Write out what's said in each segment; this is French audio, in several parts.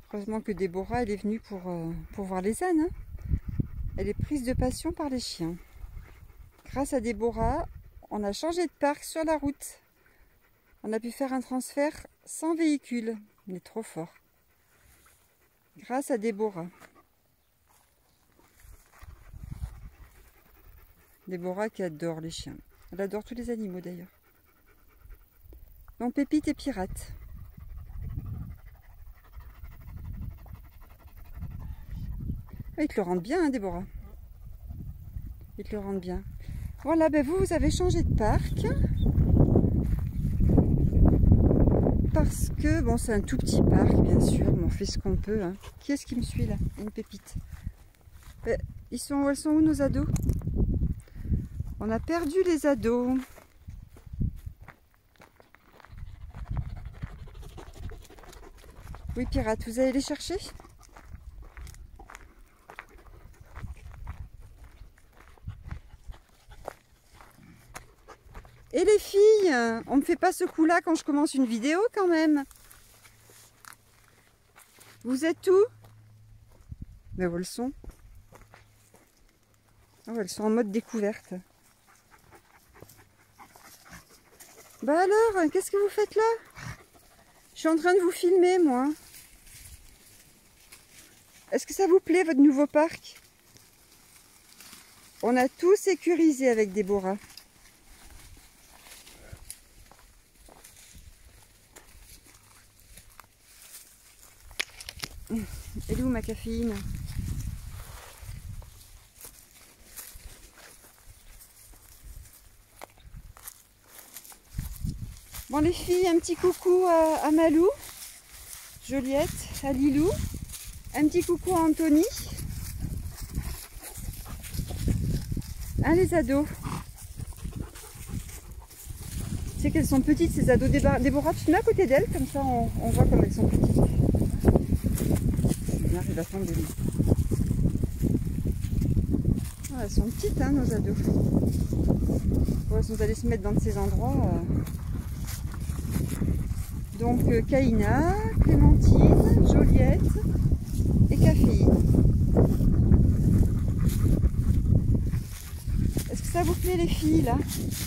Heureusement que Déborah, elle est venue pour voir les ânes. Hein. Elle est prise de passion par les chiens. Grâce à Déborah, on a changé de parc sur la route. On a pu faire un transfert sans véhicule. On est trop fort. Grâce à Déborah. Déborah qui adore les chiens. Elle adore tous les animaux d'ailleurs. Donc Pépite est pirate. Il te le rend bien, hein, Déborah. Il te le rend bien. Voilà, ben vous avez changé de parc. Parce que, bon, c'est un tout petit parc, bien sûr, mais on fait ce qu'on peut. Hein. Qui est-ce qui me suit là? Une Pépite. Elles sont où nos ados? On a perdu les ados. Oui, pirate, vous allez les chercher? Et les filles, on ne me fait pas ce coup-là quand je commence une vidéo quand même. Vous êtes où? Mais où elles sont? Oh, elles sont en mode découverte. Bah alors, qu'est-ce que vous faites là? Je suis en train de vous filmer, moi. Est-ce que ça vous plaît, votre nouveau parc? On a tout sécurisé avec Déborah. Elle est où ma caféine? Bon les filles, un petit coucou à Malou, Joliette, à Lilou, un petit coucou à Anthony. Hein les ados? Tu sais qu'elles sont petites ces ados. Déborah, tu te mets à côté d'elles, comme ça on voit comme elles sont petites. J'arrive à tomber. Ah, elles sont petites hein, nos ados. Elles sont allées se mettre dans ces endroits. Donc Kaina, Clémentine, Joliette et Caféine. Est-ce que ça vous plaît les filles là?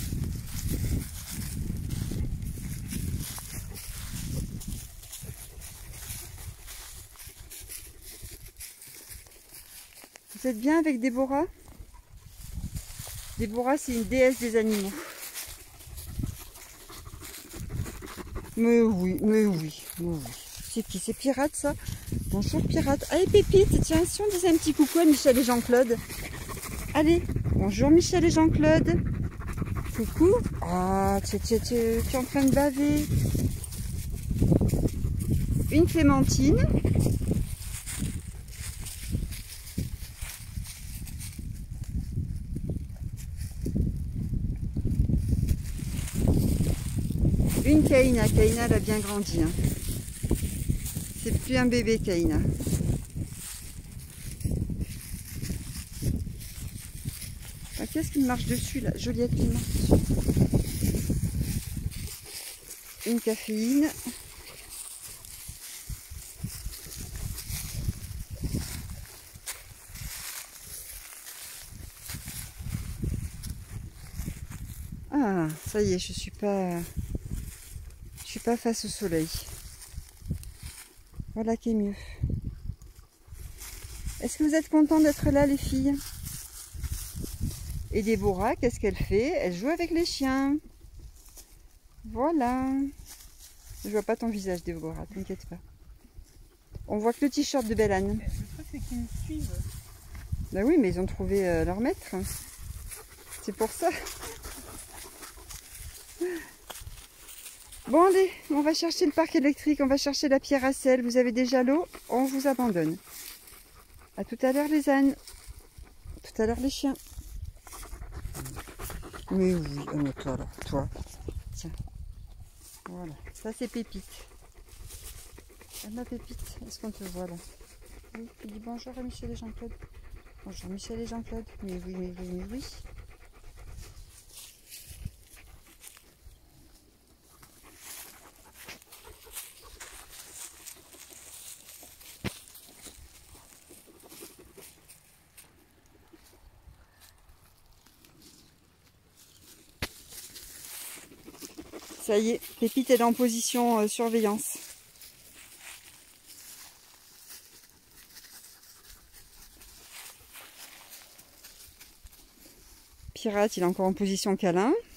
Vous êtes bien avec Déborah? Déborah, c'est une déesse des animaux. Mais oui, mais oui, mais oui. C'est qui? C'est Pirate, ça? Bonjour, Pirate. Allez, Pépite, tiens, si on disait un petit coucou à Michel et Jean-Claude. Allez, bonjour Michel et Jean-Claude. Coucou. Ah, tu es en train de baver. Une Clémentine. Une Kaina. Kaina, elle a bien grandi. Hein. C'est plus un bébé, Kaina. Ah, qu'est-ce qui me marche dessus, là? Joliette qui me marche dessus. Une Caféine. Ah, ça y est, je suis pas face au soleil. Voilà qui est mieux. Est-ce que vous êtes contents d'être là, les filles? Et Déborah, qu'est-ce qu'elle fait? Elle joue avec les chiens. Voilà. Je vois pas ton visage, Déborah, t'inquiète pas. On voit que le t-shirt de Belle-Anne. Le truc, c'est qu'ils me suivent. Ben oui, mais ils ont trouvé leur maître. C'est pour ça. Bon allez, on va chercher le parc électrique, on va chercher la pierre à sel. Vous avez déjà l'eau, on vous abandonne. À tout à l'heure les ânes. Tout à l'heure les chiens. Mais oui, oh, toi alors, toi. Tiens. Voilà, ça c'est Pépite. Ah, ma Pépite, est-ce qu'on te voit là? Oui, tu dis bonjour à Michel et Jean-Claude. Bonjour Michel et Jean-Claude. Mais oui, mais oui, mais oui. Ça y est, Pépite elle est en position surveillance. Pirate, il est encore en position câlin.